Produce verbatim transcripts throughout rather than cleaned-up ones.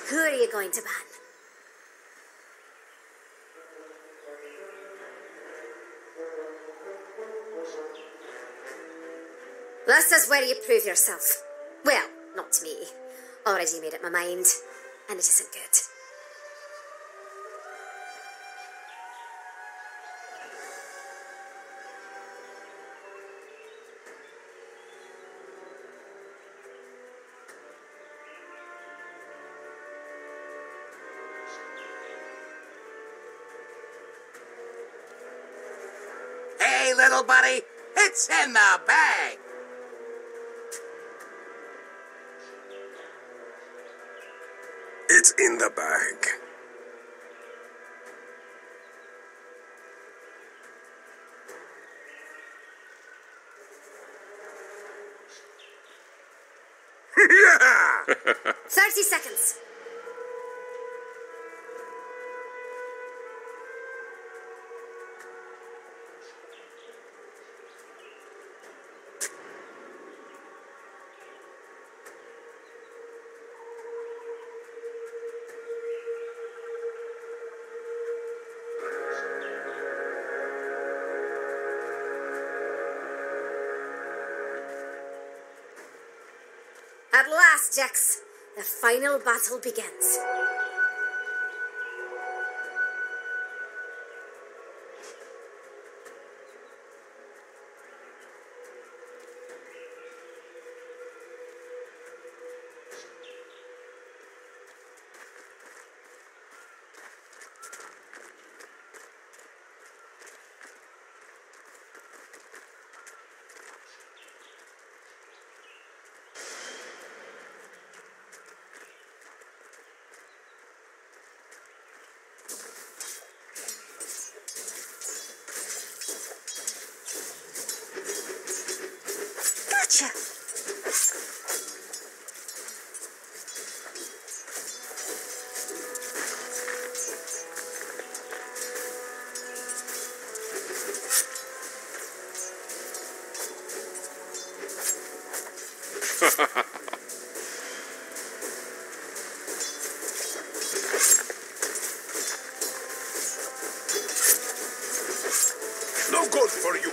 Who are you going to ban? This is where you prove yourself. Well, not to me. Already made up my mind, and it isn't good. Hey, little buddy, it's in the bag. It's in the bag. Yeah! thirty seconds. At last, Jax, the final battle begins. Gotcha! No gold for you.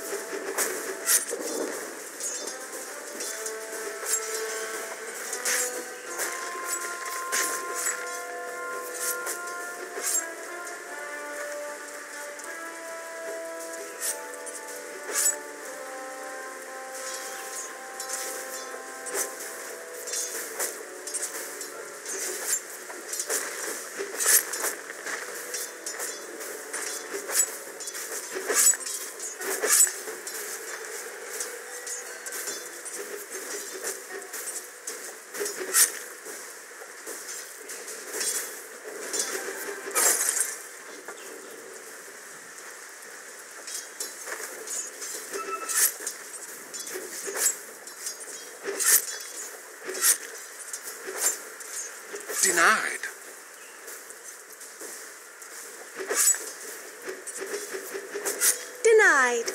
Denied. Denied.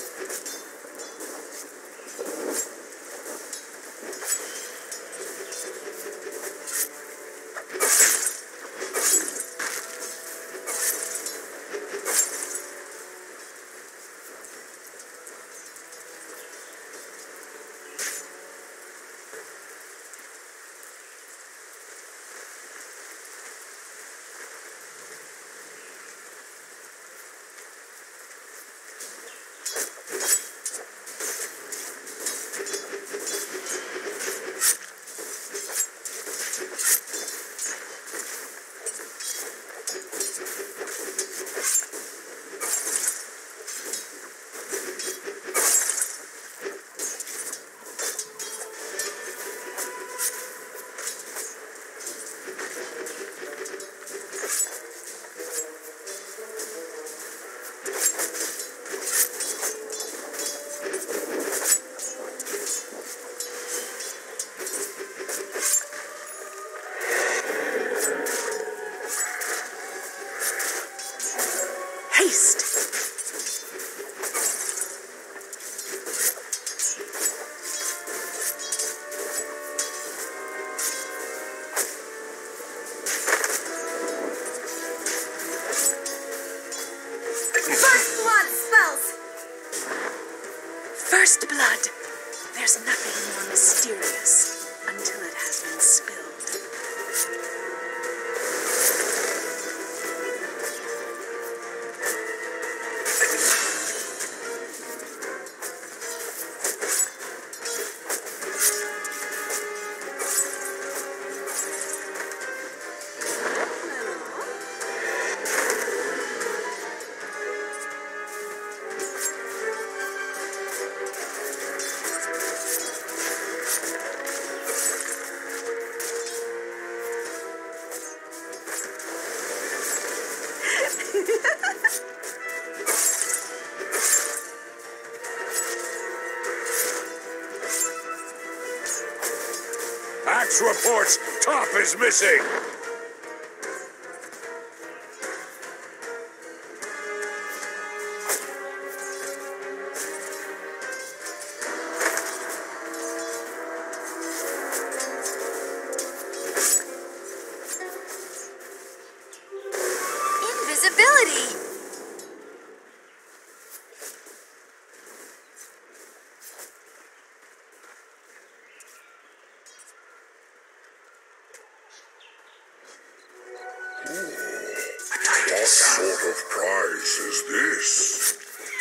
first blood. There's nothing more mysterious until it has been spilled. Axe reports top is missing. Invisibility! What sort of prize is this?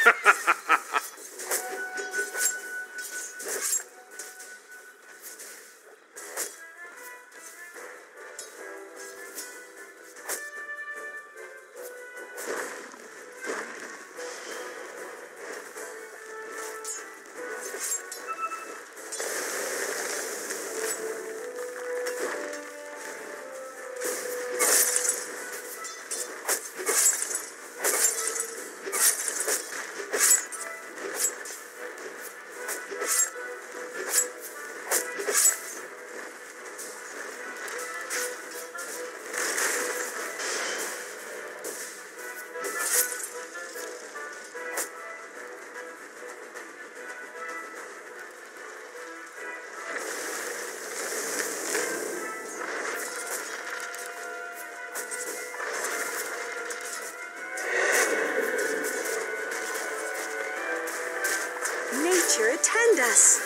Nature attend us.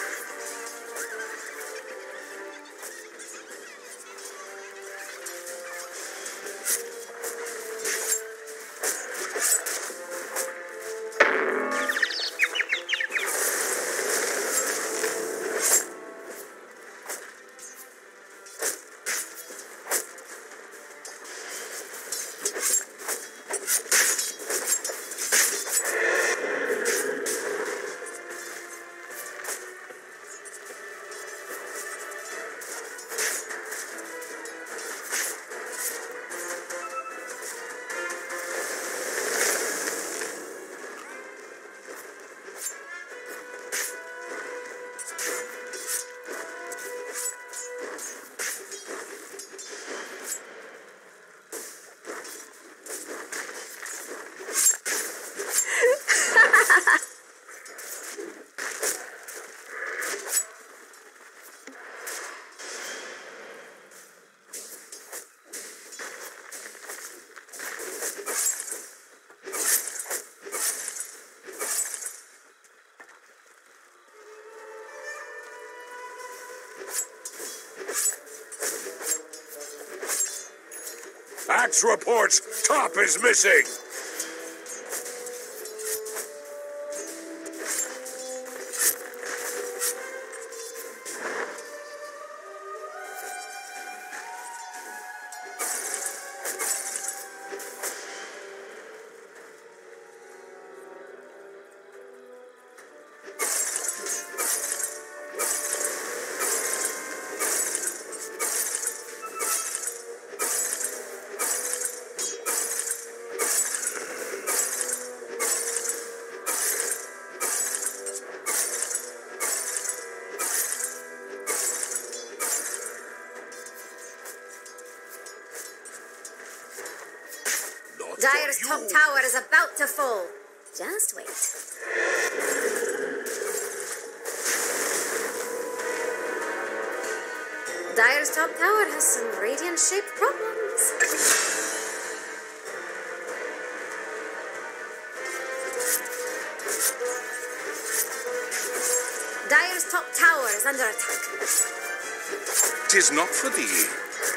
Axe reports top is missing. Dire's top tower is about to fall. Just wait. Dire's top tower has some radiant-shaped problems. Dire's top tower is under attack. Tis not for thee.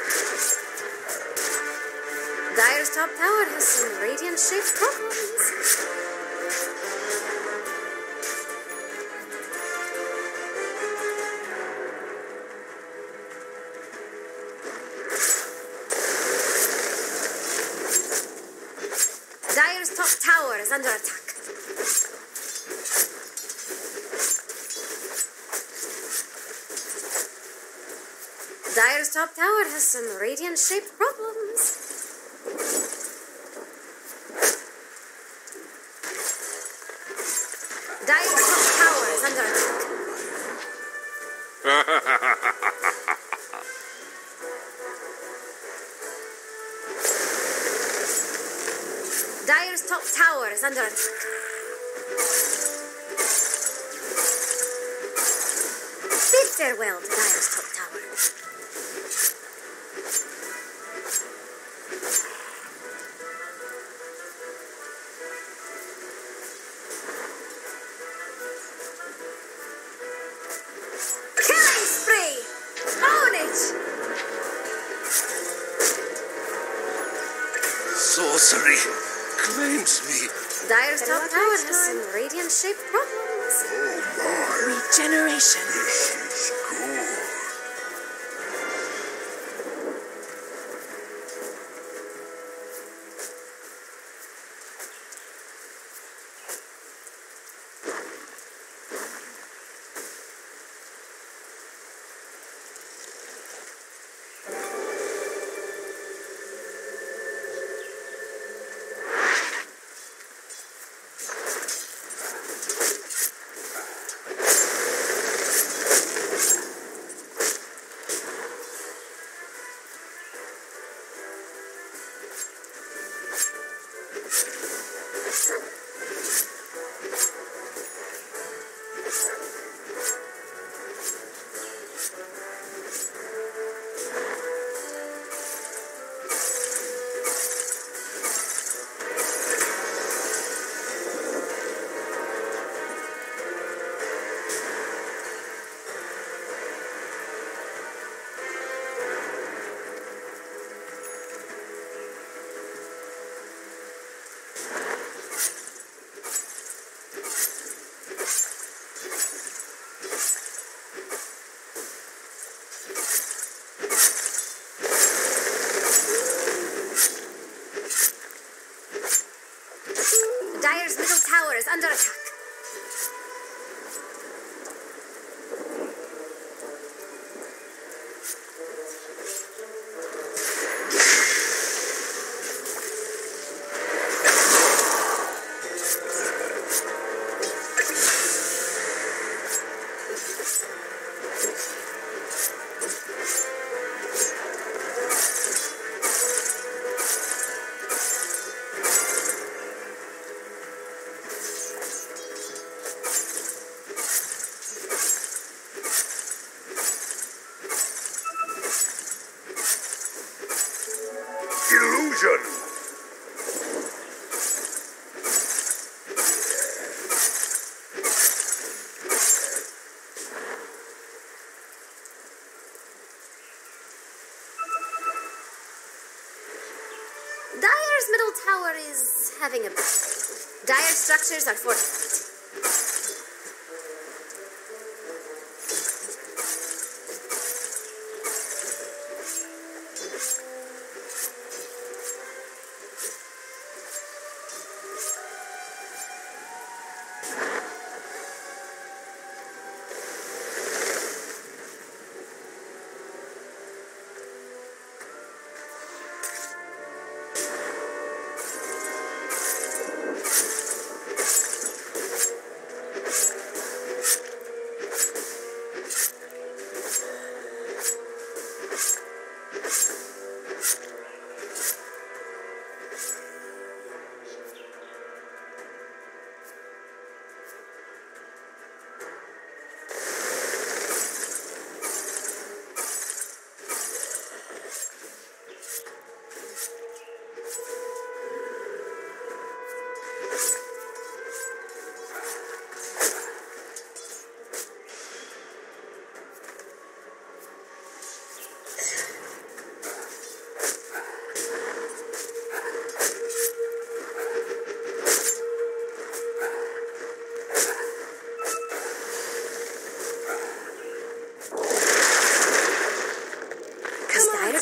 Dire's top tower has some radiant-shaped problems. Dire's top tower is under attack. Dire's top tower has some radiant-shaped problems. Dire's top tower is under attack. Dire's top tower is under attack. Bid farewell to Dire's top tower. Killing spree! Ownage! Sorcery claims me. Dire's top tower has some radiant-shaped problems. Oh my, Regeneration. this is good. Dire's middle tower is under attack. Illusion. Dire's middle tower is having a bad day. Dire's structures are fortified.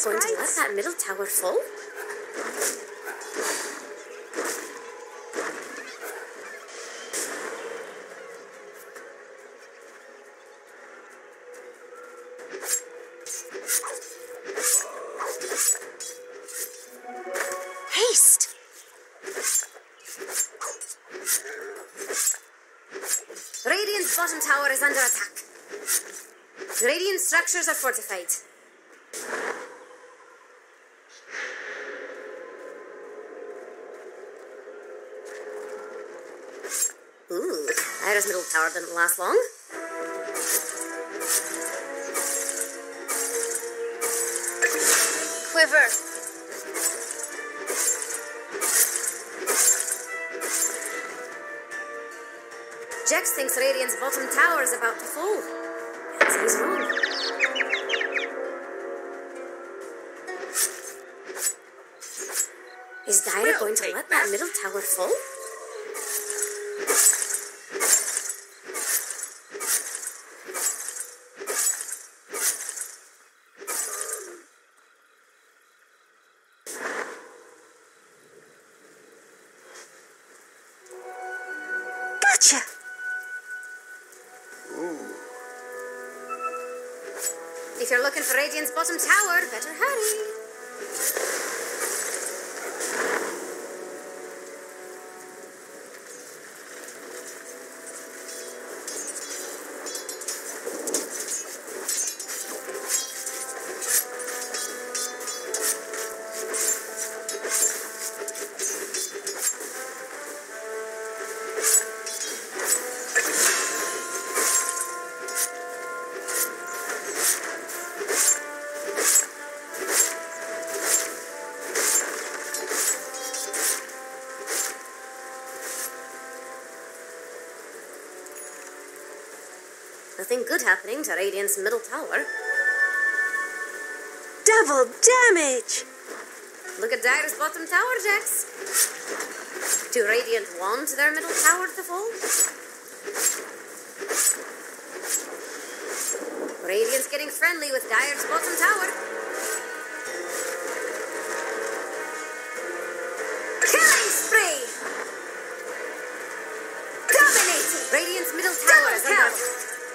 going to let that middle tower fall? Haste! Radiant's bottom tower is under attack. Radiant structures are fortified. Ooh, Ira's middle tower didn't last long. Quiver! Jax thinks Radiant's bottom tower is about to fall. And he's wrong. Is Dire We'll going to take let that. that middle tower fall? Gotcha! If you're looking for Radiant's bottom tower, better hurry. Nothing good happening to Radiant's middle tower. Double damage! Look at Dire's bottom tower, Jax. Do Radiant want their middle tower to fall? Radiant's getting friendly with Dire's bottom tower. Killing spree! Dominating! Radiant's middle tower is under attack.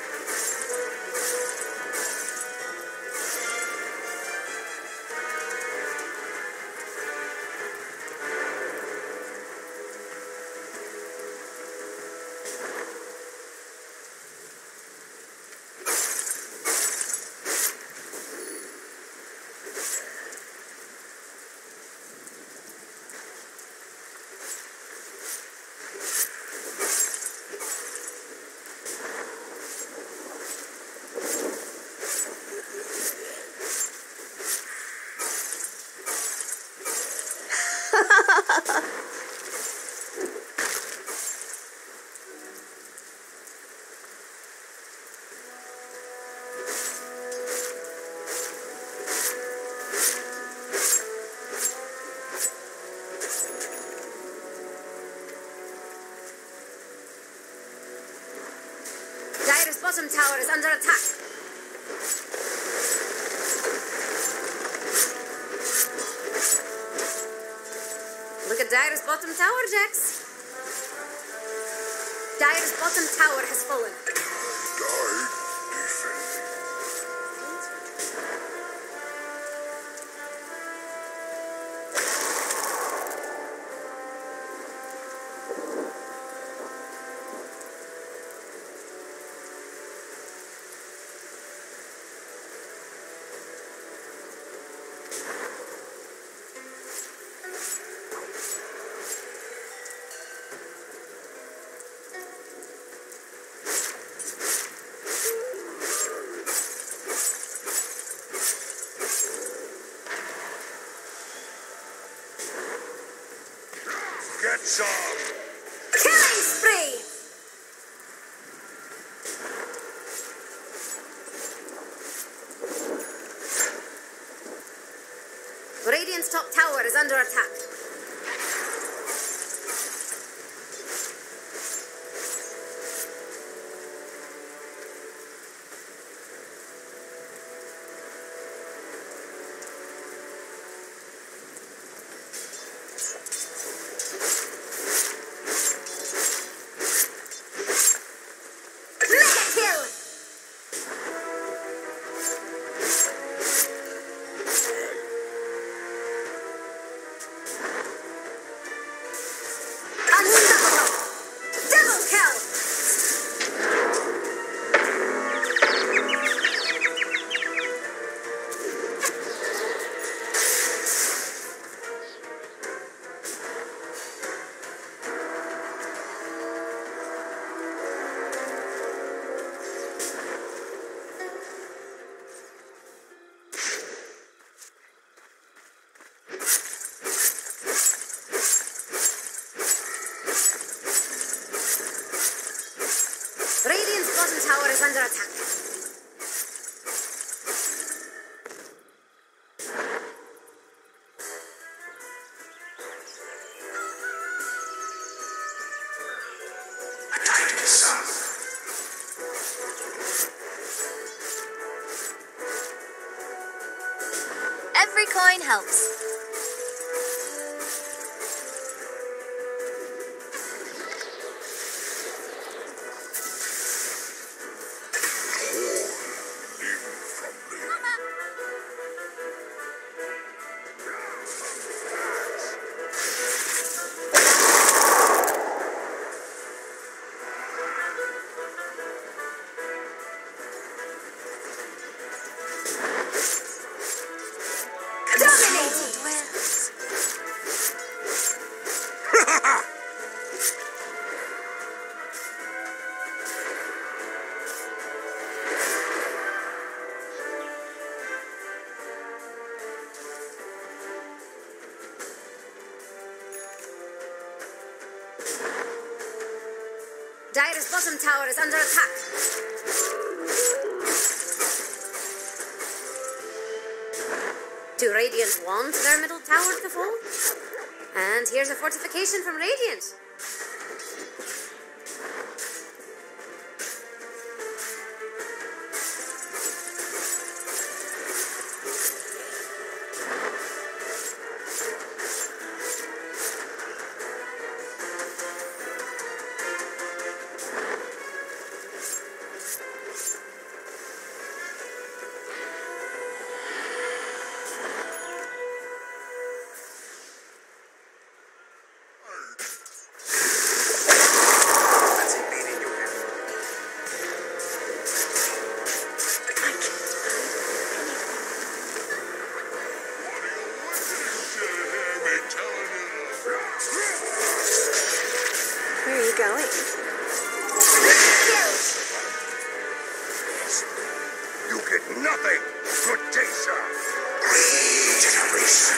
Dire's bottom tower is under attack. Look at Dire's bottom tower, Jax. Dire's bottom tower has fallen. Died defending. Get some! Killing spree! Radiant's top tower is under attack. well. Radiant's bottom tower is under attack. Every coin helps. Dominating! Dire's bottom tower is under attack. Do Radiant want their middle tower to fall? And here's a fortification from Radiant. Where are you going? You get nothing. Good day, sir. Regeneration.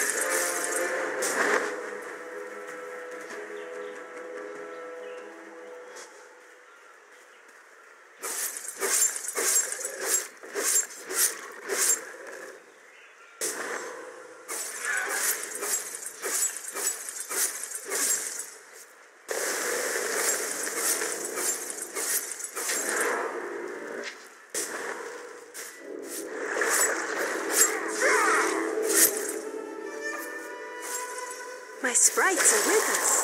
My sprites are with us.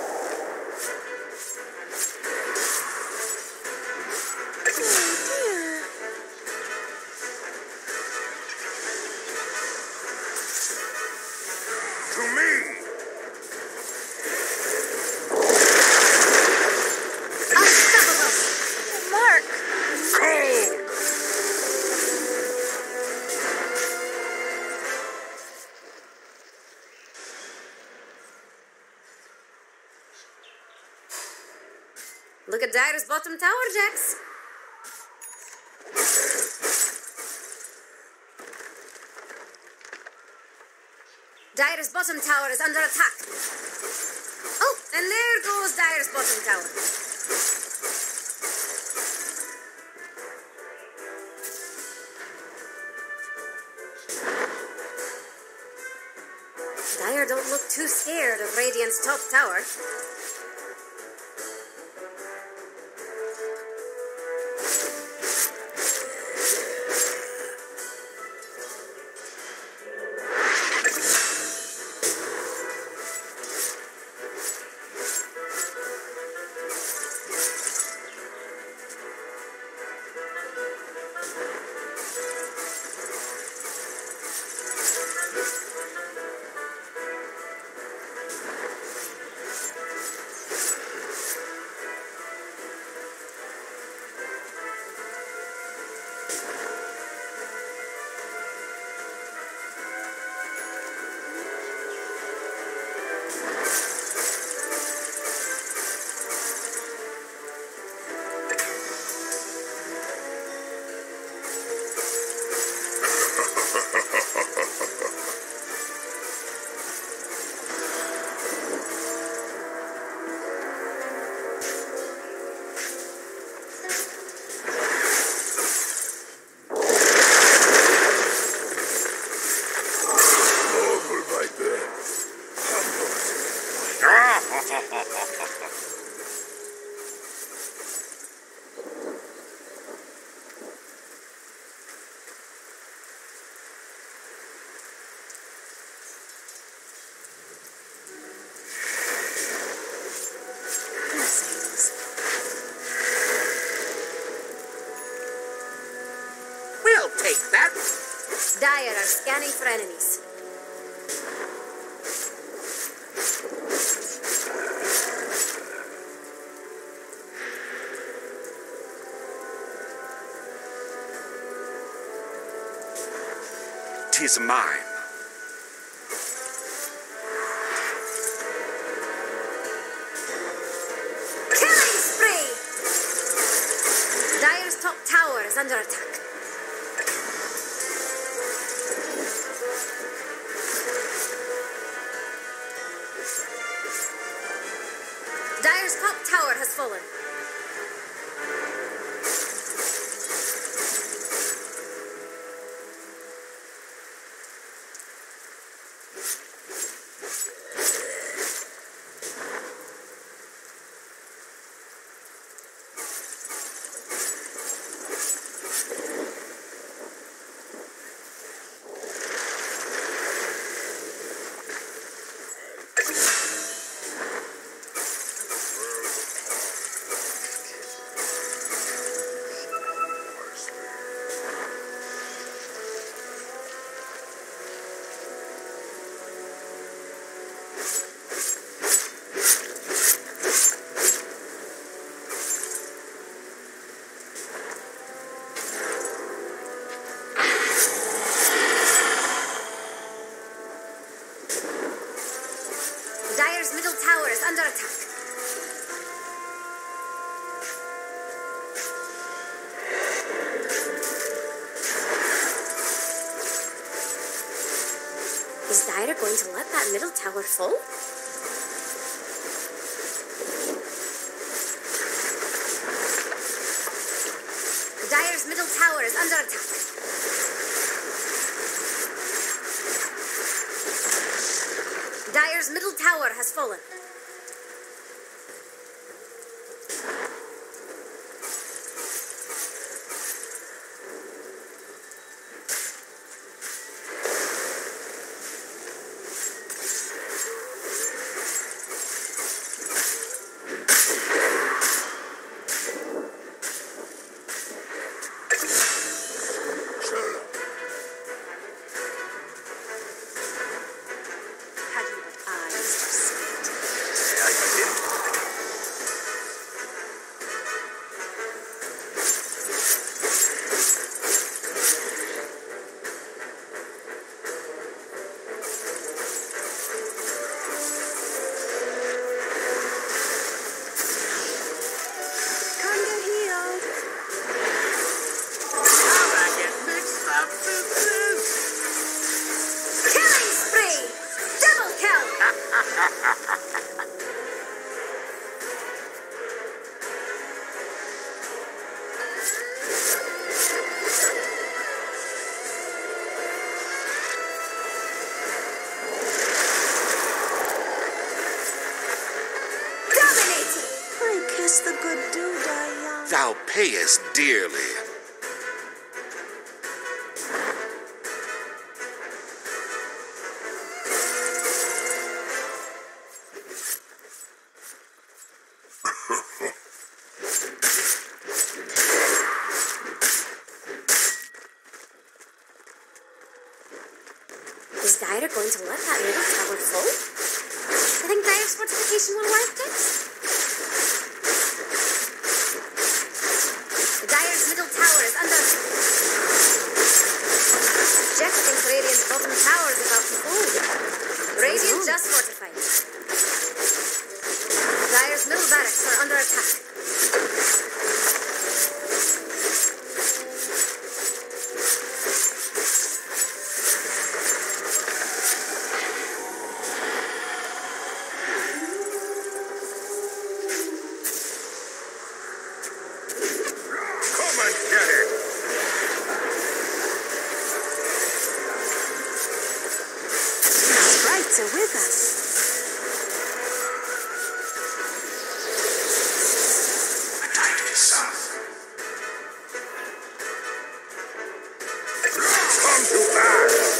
To me. Unstoppable! Mark! Cold. Look at Dire's bottom tower, Jax. Dire's bottom tower is under attack. Oh, and there goes Dire's bottom tower. Dire don't look too scared of Radiant's top tower. Dire are scanning for enemies. Tis mine. Killing spree! Dire's top tower is under attack. Dire's top tower has fallen. Dire's middle tower is under attack. Is Dire going to let that middle tower fall? Dire's middle tower is under attack. Dire's middle tower has fallen. Have you got eyes to see it? Kinda healed. How I get mixed up with this? Killing spree! Double kill! Dominating! I kiss the good dude I young. Thou payest dearly. Is Dire going to let that middle tower fall? I think Dire's fortification will work this. Dire's middle tower is under. Jeff thinks Radiant's bottom tower is about to fall. Radiant just fortified. Dire's middle barracks are under attack. Come and get it. Sprites are with us. The tide is south. Come to pass.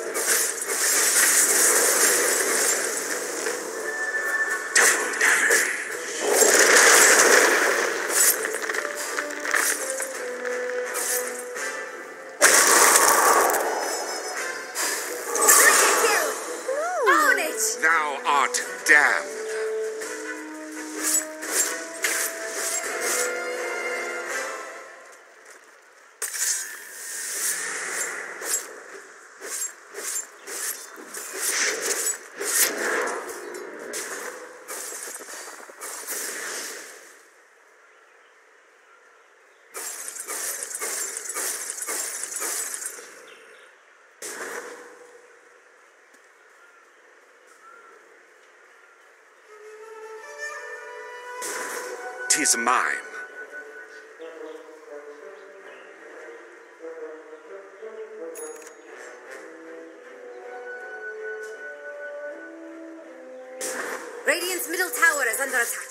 Double damage. 'Tis mine. Radiant's middle tower is under attack.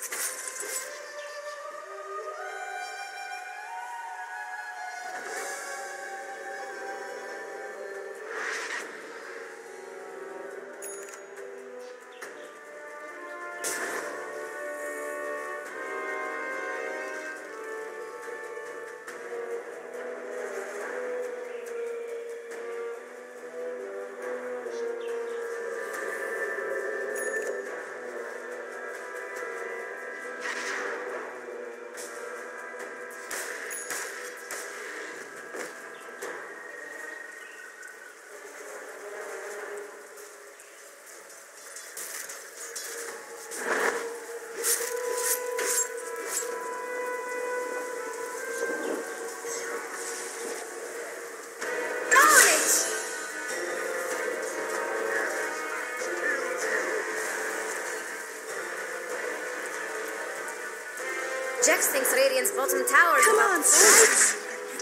Jax thinks Radiant's bottom tower is Come about on, to fall.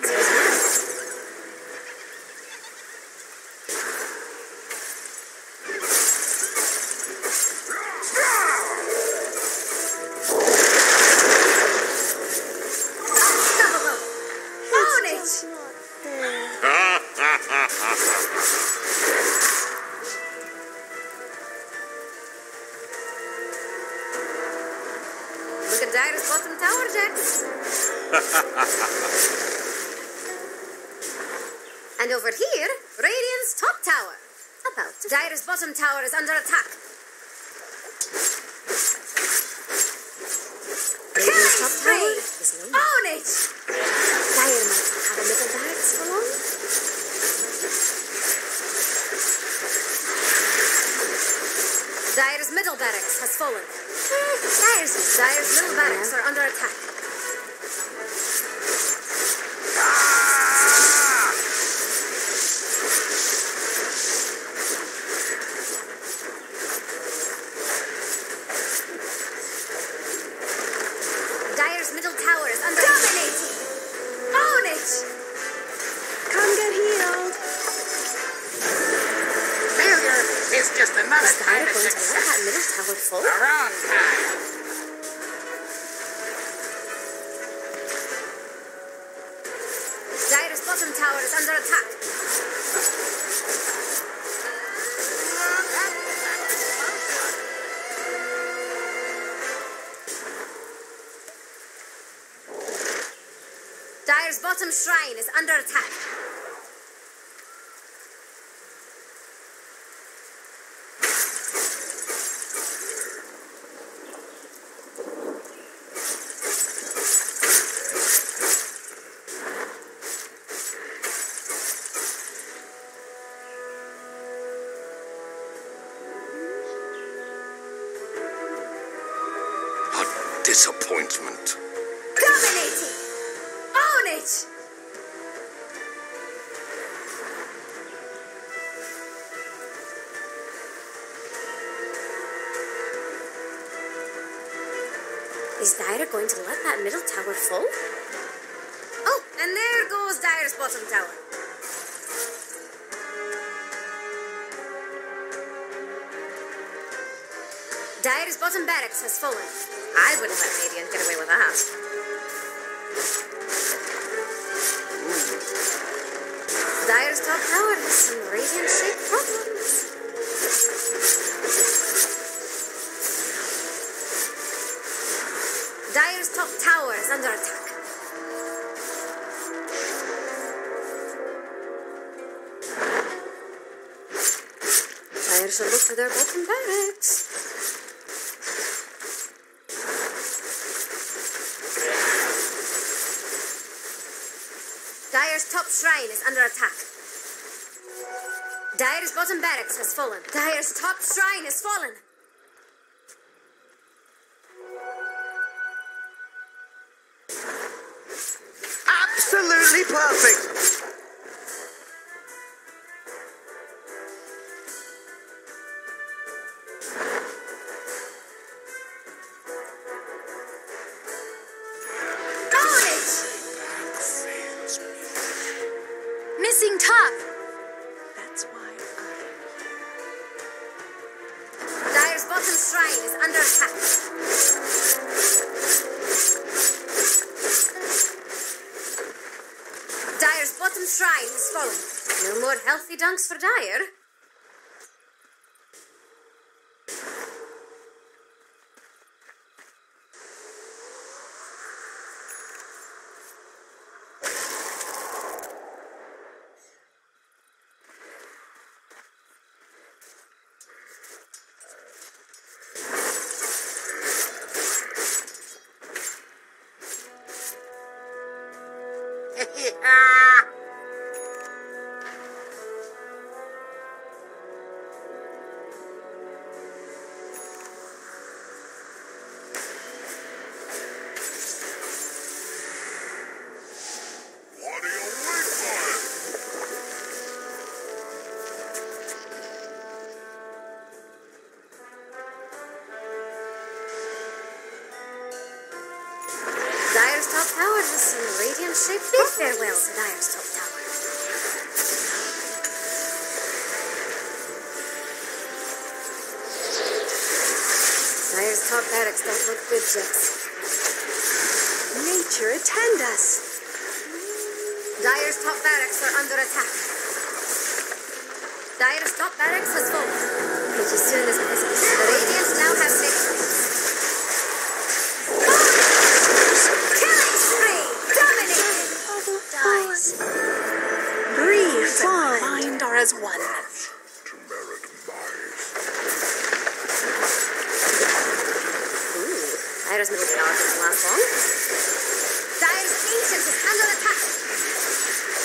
Unstoppable. Own it! Look at Dire's bottom tower, Jax. And over here, Radiant's top tower. About to Dire's bottom tower is under attack. Radiant's top tower is no more. Own it! Dire might not have a middle barracks for long. Dire's middle barracks has fallen. Dire's, Dire's middle barracks are under attack. Dire's middle tower is under dominating. Own it! Come get healed. Failure is just another Is kind Dire of going to let success. that middle tower fall? The wrong kind. Dire's bottom tower is under attack. Dire's bottom shrine is under attack. A disappointment. Dominating! Own it! Is Dire going to let that middle tower fall? Oh, and there goes Dire's bottom tower. Dire's bottom barracks has fallen. I wouldn't let Radiant get away with that. Dire's top tower has some Radiant-shaped problems. Dire's top tower is under attack. Dire should look to their bottom barracks. Dire's top shrine is under attack. Dire's bottom barracks has fallen. Dire's top shrine has fallen. Absolutely perfect. Taking top. That's why I... Dire's bottom shrine is under attack. Dire's bottom shrine has fallen. No more healthy dunks for Dire. Dire's top tower has some radiant shaped. Bid farewell to Dire's top tower. Dire's top barracks don't look good, Jets. Nature, attend us. Dire's top barracks are under attack. Dire's top barracks has fallen. Which as soon as possible. The Radiants now have victory. Killing spree! Dominating! Dies. Breathe, fine. Mind are as one. To merit mine. Ooh, Dire's middle tower doesn't last long. Dire's ancient is under attack.